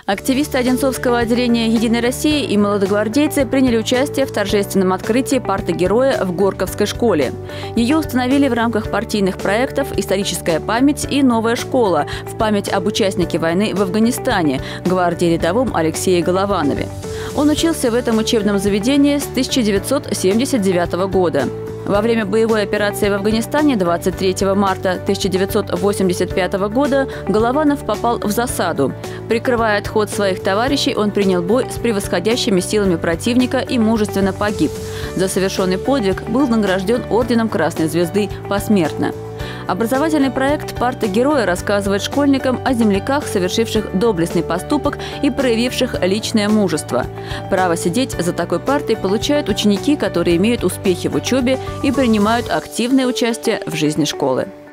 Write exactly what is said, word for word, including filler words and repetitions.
Активисты Одинцовского отделения «Единой России» и молодогвардейцы приняли участие в торжественном открытии парты Героя в Горьковской школе. Ее установили в рамках партийных проектов «Историческая память» и «Новая школа» в память об участнике войны в Афганистане, гвардии рядовом Алексее Голованове. Он учился в этом учебном заведении с тысяча девятьсот семьдесят девятого года. Во время боевой операции в Афганистане двадцать третьего марта тысяча девятьсот восемьдесят пятого года Голованов попал в засаду. Прикрывая отход своих товарищей, он принял бой с превосходящими силами противника и мужественно погиб. За совершенный подвиг был награжден орденом Красной Звезды посмертно. Образовательный проект «Парта Героя» рассказывает школьникам о земляках, совершивших доблестный поступок и проявивших личное мужество. Право сидеть за такой партой получают ученики, которые имеют успехи в учебе и принимают активное участие в жизни школы.